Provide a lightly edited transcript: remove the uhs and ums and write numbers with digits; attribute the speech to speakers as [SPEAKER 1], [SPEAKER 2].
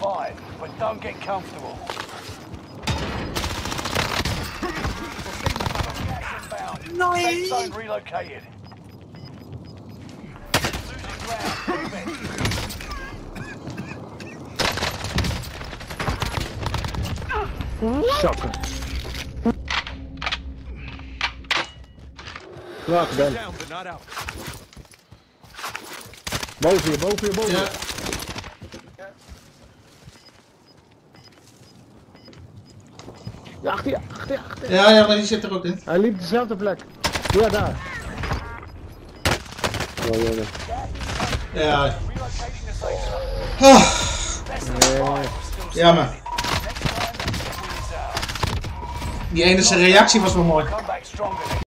[SPEAKER 1] survive, but don't get comfortable. Safe zone relocated. Losing ground.
[SPEAKER 2] Shotgun. Knock dan.
[SPEAKER 3] Down, but not out.
[SPEAKER 2] Boven je, boven je, boven je.
[SPEAKER 4] Ja.
[SPEAKER 2] Ja, achter je, achter je, achter je.
[SPEAKER 4] Ja, maar die zit er ook in.
[SPEAKER 2] Hij liep dezelfde plek. Ja, daar. Ja, ja, ja.
[SPEAKER 4] Ja.
[SPEAKER 1] Relocating the safe zone.
[SPEAKER 4] Oh,
[SPEAKER 1] Best of 5 still
[SPEAKER 4] jammer.
[SPEAKER 1] standing. Next time, the win is out.
[SPEAKER 4] Die ene zijn reactie was wel mooi.
[SPEAKER 1] Come back stronger.